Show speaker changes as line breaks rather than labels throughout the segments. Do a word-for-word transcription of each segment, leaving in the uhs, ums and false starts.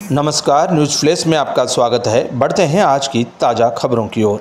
नमस्कार, news flash में आपका स्वागत है। बढ़ते हैं आज की ताज़ा खबरों की ओर।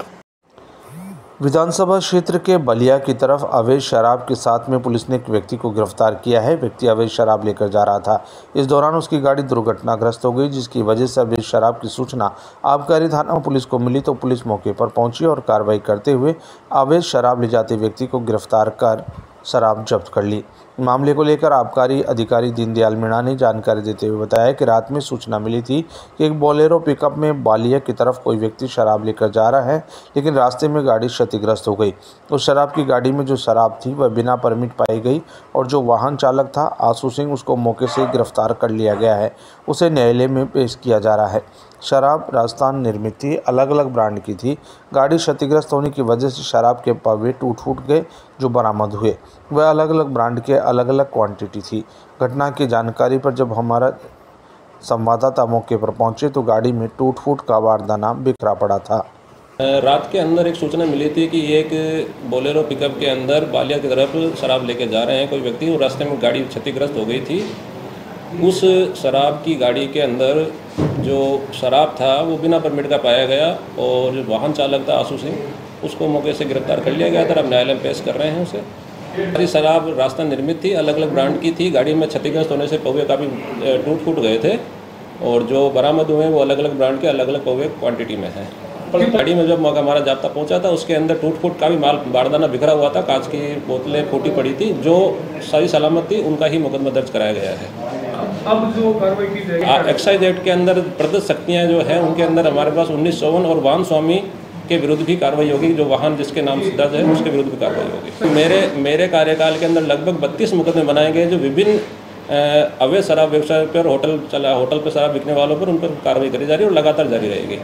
विधानसभा क्षेत्र के बलिया की तरफ अवैध शराब के साथ में पुलिस ने एक व्यक्ति को गिरफ्तार किया है। व्यक्ति अवैध शराब लेकर जा रहा था। इस दौरान उसकी गाड़ी दुर्घटनाग्रस्त हो गई, जिसकी वजह से अवैध शराब की सूचना आबकारी थाना पुलिस को मिली तो पुलिस मौके पर पहुंची और कार्रवाई करते हुए अवैध शराब ले जाते व्यक्ति को गिरफ्तार कर शराब जब्त कर ली। मामले को लेकर आबकारी अधिकारी दीनदयाल मीणा ने जानकारी देते हुए बताया कि रात में सूचना मिली थी कि एक बोलेरो पिकअप में बालिया की तरफ कोई व्यक्ति शराब लेकर जा रहा है, लेकिन रास्ते में गाड़ी क्षतिग्रस्त हो गई। उस शराब की गाड़ी में जो शराब थी वह बिना परमिट पाई गई और जो वाहन चालक था आशु सिंह, उसको मौके से गिरफ्तार कर लिया गया है। उसे न्यायालय में पेश किया जा रहा है। शराब राजस्थान निर्मित थी, अलग अलग ब्रांड की थी। गाड़ी क्षतिग्रस्त होने की वजह से शराब के पौवे टूट फूट गए जो बरामद हुए, वह अलग अलग ब्रांड के अलग अलग क्वांटिटी थी। घटना की जानकारी पर जब हमारा संवाददाता मौके पर पहुंचे तो गाड़ी में टूट फूट का वारदाना बिखरा पड़ा था।
रात के अंदर एक सूचना मिली थी कि एक बोलेरो पिकअप के अंदर बालिया की तरफ शराब लेके जा रहे हैं कोई व्यक्ति, और रास्ते में गाड़ी क्षतिग्रस्त हो गई थी। उस शराब की गाड़ी के अंदर जो शराब था वो बिना परमिट का पाया गया और जो वाहन चालक था आशु सिंह, उसको मौके से गिरफ्तार कर लिया गया था। अब न्यायालय में पेश कर रहे हैं उसे। सारी शराब राजस्थान निर्मित थी, अलग अलग ब्रांड की थी। गाड़ी में क्षतिग्रस्त होने से पौवे काफ़ी टूट फूट गए थे और जो बरामद हुए वो अलग अलग ब्रांड के अलग अलग पौवे क्वांटिटी में हैं। गाड़ी में जब मौका हमारा जाब्ता पहुंचा था उसके अंदर टूट फूट का भी माल बारदाना बिखरा हुआ था, कांच की बोतलें फूटी पड़ी थी। जो सही सलामत थी उनका ही मुकदमा दर्ज कराया गया है।
अब जो कार्रवाई की जाएगी
एक्साइज एक्ट के अंदर प्रदत्त शक्तियाँ जो है उनके अंदर हमारे पास उन्नीस चौवन और वाहन स्वामी के विरुद्ध भी कार्रवाई होगी। जो वाहन जिसके नाम से दर्ज है उसके विरुद्ध भी कार्रवाई होगी। मेरे मेरे कार्यकाल के अंदर लगभग बत्तीस मुकदमे बनाए गए जो विभिन्न अवैध शराब व्यवसाय पर, होटल चला होटल पर शराब बिकने वालों पर, उन पर कार्रवाई करी जा रही है और लगातार जारी रहेगी।